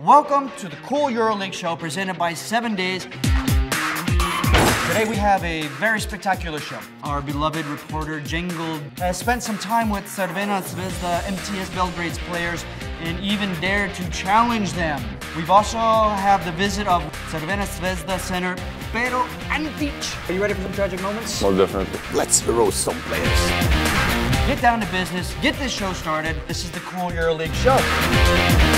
Welcome to the cool EuroLeague show presented by 7 Days. Today we have a very spectacular show. Our beloved reporter Jingle has spent some time with Crvena Zvezda MTS Belgrade's players and even dared to challenge them. We've also have the visit of Crvena Zvezda center Pero Antic. Are you ready for some tragic moments? Most definitely. Let's roast some players. Get down to business, get this show started. This is the cool EuroLeague show.